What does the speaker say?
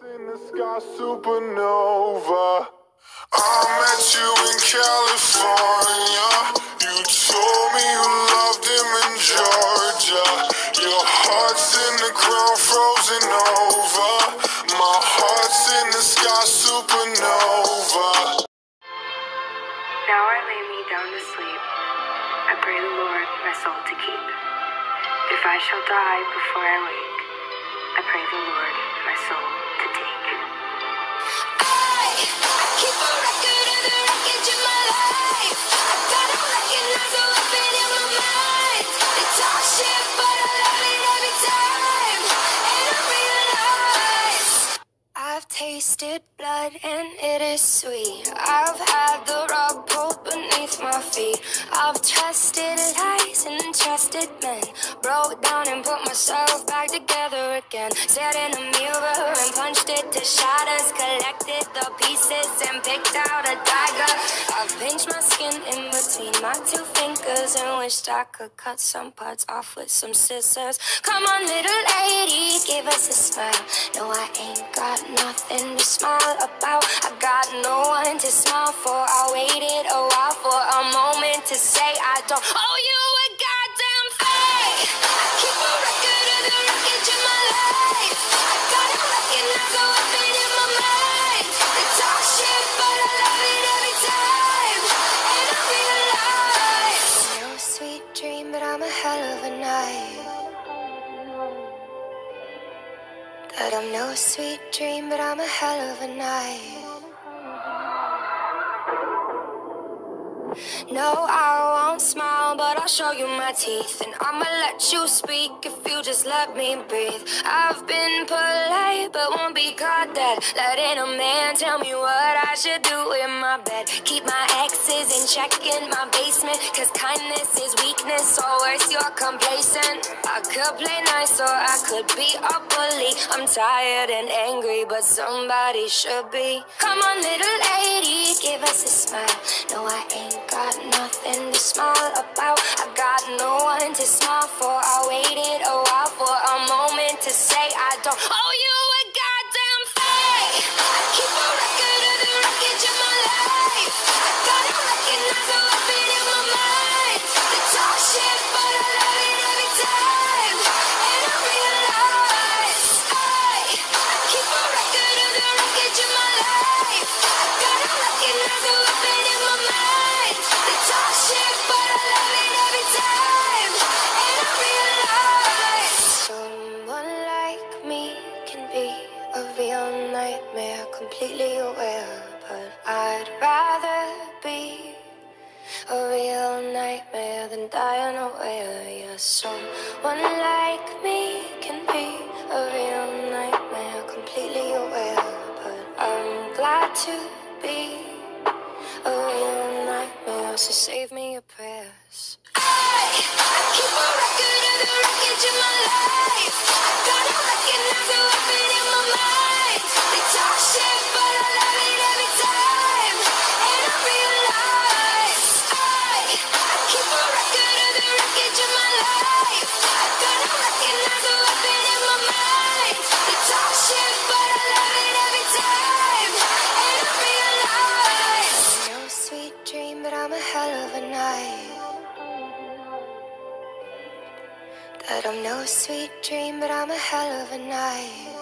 In the sky, supernova. I met you in California. You told me you loved him in Georgia. Your heart's in the ground, frozen over. My heart's in the sky, supernova. Now I lay me down to sleep. I pray the Lord my soul to keep. If I shall die before I wake, I pray the Lord my soul to take. I keep a record of the wreckage in my life. I gotta recognize the weapon in my mind. They talk shit, but I love it every time. And I realize I've tasted blood and it is sweet. I've had the rug pulled beneath my feet. I've trusted lies and trusted men. Broke down and put myself back together again. Stared in a mirror and punched it to shatters. Collected the pieces and picked out a dagger. I've pinched my skin in between my two fingers and wished I could cut some parts off with some scissors. Come on, little lady, give us a smile. No, I ain't got nothing to smile about. I got no one to smile for. I waited a while for a moment to say I don't owe you a goddamn thing. I keep a record of the wreckage in my life. I gotta recognize the weapon in my mind. They talk shit, but I love it every time. And I realize no sweet dream, but I'm a hell of a night. That I'm no sweet dream, but I'm a hell of a night. No, I won't smile, but I'll show you my teeth. And I'ma let you speak if you just let me breathe. I've been polite, but won't be caught dead. Letting a man tell me what I should do in my bed. Keep my exes in check in my basement, cause kindness is weakness, or worse, you're complacent. I could play nice or I could be a bully. I'm tired and angry, but somebody should be. Come on, little lady, give us a smile. No, I ain't got nothing to smile about. I got no one to smile for. I waited a while for a moment to say I don't owe you a goddamn thing. I keep a record of the wreckage in my life. I gotta recognize the weapon in my mind. They talk shit, but I love it every time. And I realize I keep a record of the wreckage in my life. I gotta recognize the weapon in my mind. They talk shit, but I love it every time. And I realize someone like me can be a real nightmare, completely aware. But I'd rather be a real nightmare than die unaware. Yeah, someone like me can be a real nightmare, completely aware. But I'm glad to be a real nightmare, so save me your prayers. I keep a record of the wreckage in my life. I gotta recognize the weapon in my mind. They talk shit, but I love it every time. And I realize I keep a record of the wreckage in my life. I gotta recognize the weapon in my mind. They talk shit, but I love it every time. And I realize no sweet dream, but I'm a hell of a night. That I'm no sweet dream, but I'm a hell of a night.